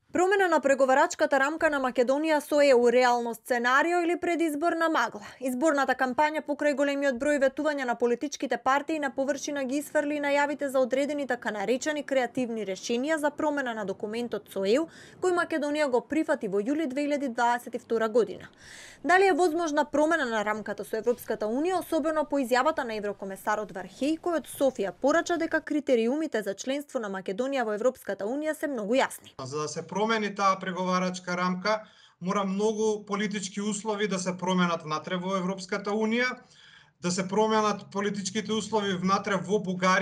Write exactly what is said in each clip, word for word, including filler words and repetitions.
Промена на преговарачката рамка на Македонија со Е У реално сценарио или предизборна магла? Изборната кампања покрај големиот број ветувања на политичките партии на површина ги исфрли најавите за одредени така наречени креативни решенија за промена на документот со Е У, кој Македонија го прифати во јули две илјади дваесет и втора година. Дали е возможна промена на рамката со Европската Унија, особено по изјавата на еврокомесарот Вархеј, кој од Софија порача дека критериумите за членство на Македонија во Европската Унија се многу јасни. За да се промени таа преговарачка рамка, мора многу политички услови да се променат внатре во Европската Унија, да се променат политичките услови внатре во Бугарија,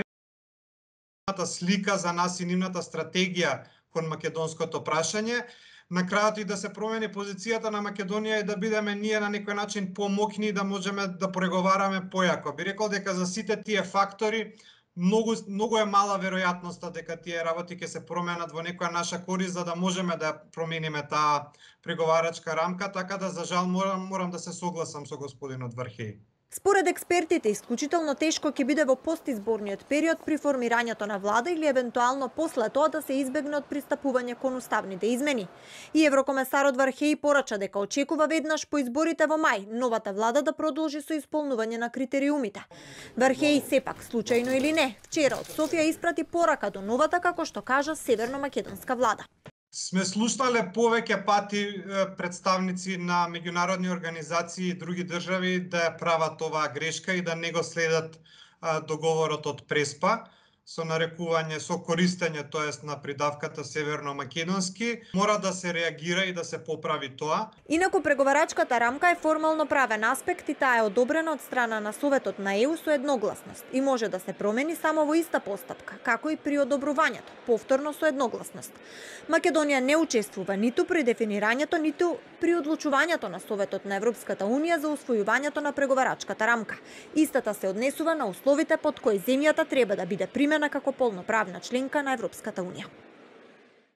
слика за нас и нивната стратегија кон македонското прашање, на крајот и да се промени позицијата на Македонија и да бидеме ние на некој начин помокни да можеме да преговараме појако. Би рекол дека за сите тие фактори Многу, многу е мала веројатноста дека тие работи ќе се променат во некоја наша корист за да можеме да промениме таа преговарачка рамка, така да за жал морам, морам да се согласам со господинот Вархеј. Според експертите, исклучително тешко ќе биде во постизборниот период при формирањето на влада или евентуално после тоа да се избегне од пристапување кон уставните измени. И еврокомесарот Вархеј порача дека очекува веднаш по изборите во мај новата влада да продолжи со исполнување на критериумите. Вархеј сепак, случајно или не, вчера од Софија испрати порака до новата, како што кажа, северно-македонска влада. Сме слушнале повеќе пати представници на меѓународни организации и други држави да ја прават оваа грешка и да не го следат договорот од Преспа со нарекување, со користење, тоест на придавката северно-македонски. Мора да се реагира и да се поправи тоа. Инаку преговарачката рамка е формално правен аспект и таа е одобрена од страна на Советот на Е У со едногласност и може да се промени само во иста постапка, како и при одобрувањето, повторно со едногласност. Македонија не учествува ниту при дефинирањето, ниту при одлучувањето на Советот на Европската Унија за усвојувањето на преговарачката рамка. Истата се однесува на условите под кои земјата треба да биде примена како полноправна членка на Европската Унија.